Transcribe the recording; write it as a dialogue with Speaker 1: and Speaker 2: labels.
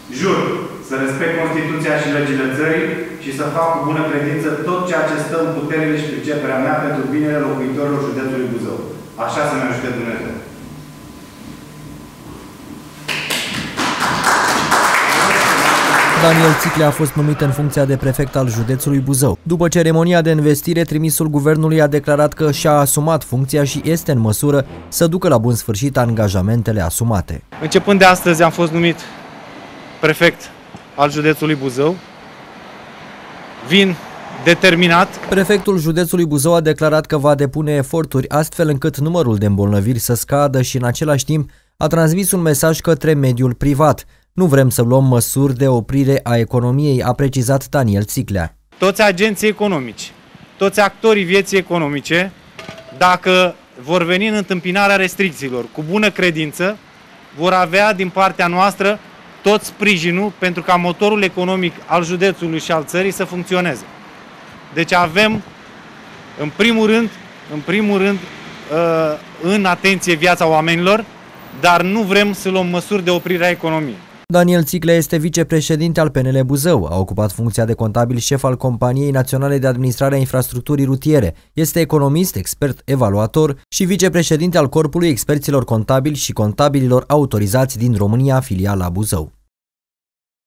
Speaker 1: Jur să respect Constituția și legile țării și să fac cu bună credință tot ceea ce stă în puterile și priceperea mea pentru binele locuitorilor județului Buzău. Așa să-mi ajute Dumnezeu.
Speaker 2: Daniel Țicle a fost numit în funcția de prefect al județului Buzău. După ceremonia de învestire, trimisul guvernului a declarat că și-a asumat funcția și este în măsură să ducă la bun sfârșit angajamentele asumate.
Speaker 3: Începând de astăzi am fost numit prefect al județului Buzău. Vin determinat.
Speaker 2: Prefectul județului Buzău a declarat că va depune eforturi astfel încât numărul de îmbolnăviri să scadă și în același timp a transmis un mesaj către mediul privat. Nu vrem să luăm măsuri de oprire a economiei, a precizat Daniel Țicle.
Speaker 3: Toți agenții economici, toți actorii vieții economice, dacă vor veni în întâmpinarea restricțiilor cu bună credință, vor avea din partea noastră tot sprijinul pentru ca motorul economic al județului și al țării să funcționeze. Deci avem, în primul rând, în atenție viața oamenilor, dar nu vrem să luăm măsuri de oprire a economiei.
Speaker 2: Daniel Țicle este vicepreședinte al PNL Buzău, a ocupat funcția de contabil șef al Companiei Naționale de Administrare a Infrastructurii Rutiere, este economist, expert evaluator și vicepreședinte al Corpului Experților Contabili și Contabililor Autorizați din România, filiala Buzău.